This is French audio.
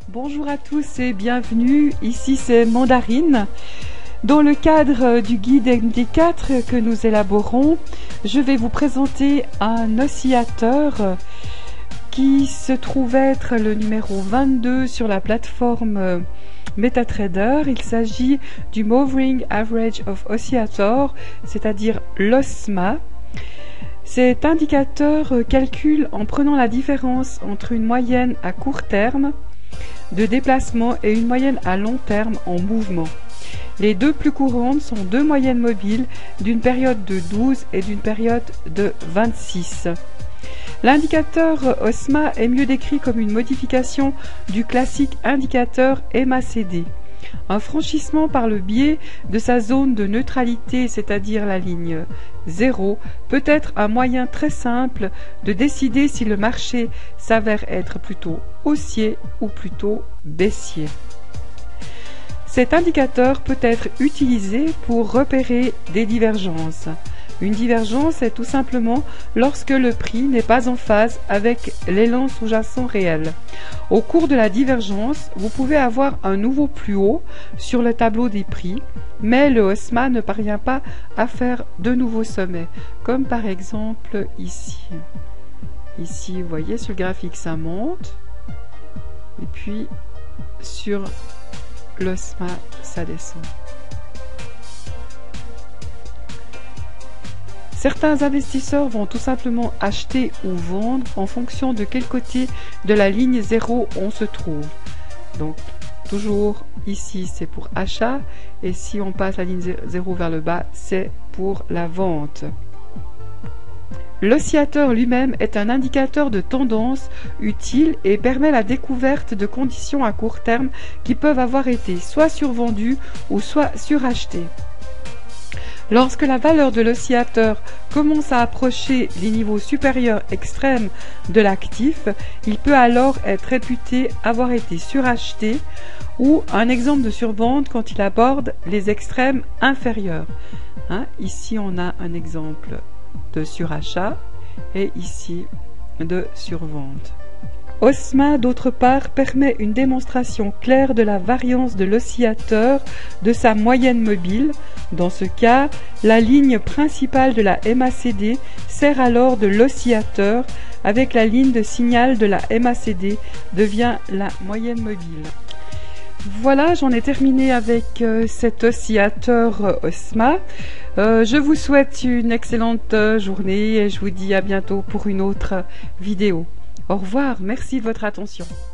Bonjour à tous et bienvenue, ici c'est Mandarine. Dans le cadre du guide MD4 que nous élaborons, je vais vous présenter un oscillateur qui se trouve être le numéro 22 sur la plateforme MetaTrader. Il s'agit du Moving Average of Oscillator, c'est-à-dire l'OSMA. Cet indicateur calcule en prenant la différence entre une moyenne à court terme de déplacement et une moyenne à long terme en mouvement. Les deux plus courantes sont deux moyennes mobiles d'une période de 12 et d'une période de 26. L'indicateur OSMA est mieux décrit comme une modification du classique indicateur MACD. Un franchissement par le biais de sa zone de neutralité, c'est-à-dire la ligne 0, peut être un moyen très simple de décider si le marché s'avère être plutôt haussier ou plutôt baissier. Cet indicateur peut être utilisé pour repérer des divergences. Une divergence est tout simplement lorsque le prix n'est pas en phase avec l'élan sous-jacent réel. Au cours de la divergence, vous pouvez avoir un nouveau plus haut sur le tableau des prix, mais le OSMA ne parvient pas à faire de nouveaux sommets, comme par exemple ici. Ici, vous voyez, sur le graphique, ça monte, et puis sur l'OSMA, ça descend. Certains investisseurs vont tout simplement acheter ou vendre en fonction de quel côté de la ligne 0 on se trouve. Donc toujours ici c'est pour achat, et si on passe la ligne 0 vers le bas, c'est pour la vente. L'oscillateur lui-même est un indicateur de tendance utile et permet la découverte de conditions à court terme qui peuvent avoir été soit survendues ou soit surachetées. Lorsque la valeur de l'oscillateur commence à approcher les niveaux supérieurs extrêmes de l'actif, il peut alors être réputé avoir été suracheté, ou un exemple de survente quand il aborde les extrêmes inférieurs. Ici on a un exemple de surachat et ici de survente. OSMA, d'autre part, permet une démonstration claire de la variance de l'oscillateur de sa moyenne mobile. Dans ce cas, la ligne principale de la MACD sert alors de l'oscillateur, avec la ligne de signal de la MACD devient la moyenne mobile. Voilà, j'en ai terminé avec cet oscillateur OSMA. Je vous souhaite une excellente journée et je vous dis à bientôt pour une autre vidéo. Au revoir, merci de votre attention.